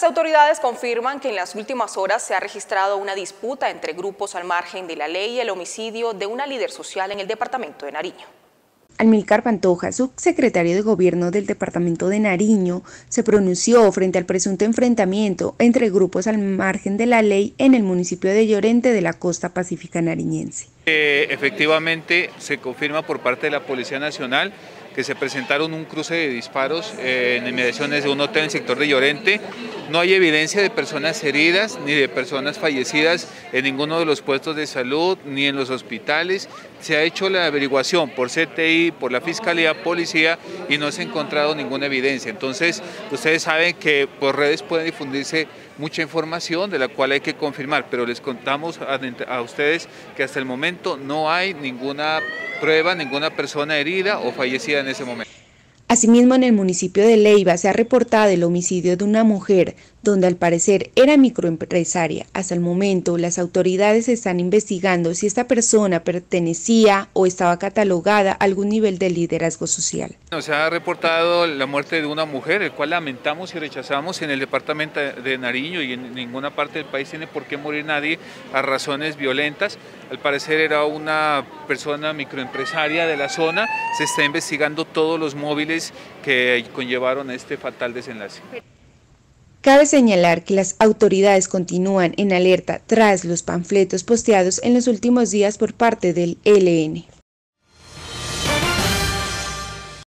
Las autoridades confirman que en las últimas horas se ha registrado una disputa entre grupos al margen de la ley y el homicidio de una líder social en el departamento de Nariño. Amílcar Pantoja, subsecretario de Gobierno del departamento de Nariño, se pronunció frente al presunto enfrentamiento entre grupos al margen de la ley en el municipio de Llorente de la costa pacífica nariñense. Efectivamente se confirma por parte de la Policía Nacional que se presentaron un cruce de disparos en inmediaciones de un hotel en el sector de Llorente. No hay evidencia de personas heridas ni de personas fallecidas en ninguno de los puestos de salud ni en los hospitales. Se ha hecho la averiguación por CTI, por la Fiscalía, Policía y no se ha encontrado ninguna evidencia. Entonces, ustedes saben que por redes puede difundirse mucha información de la cual hay que confirmar, pero les contamos a ustedes que hasta el momento no hay ninguna prueba, ninguna persona herida o fallecida en ese momento. Asimismo, en el municipio de Leiva se ha reportado el homicidio de una mujer, donde al parecer era microempresaria. Hasta el momento, las autoridades están investigando si esta persona pertenecía o estaba catalogada a algún nivel de liderazgo social. Se ha reportado la muerte de una mujer, el cual lamentamos y rechazamos en el departamento de Nariño, y en ninguna parte del país tiene por qué morir nadie a razones violentas. Al parecer era una persona microempresaria de la zona. Se está investigando todos los móviles que conllevaron a este fatal desenlace. Cabe señalar que las autoridades continúan en alerta tras los panfletos posteados en los últimos días por parte del ELN.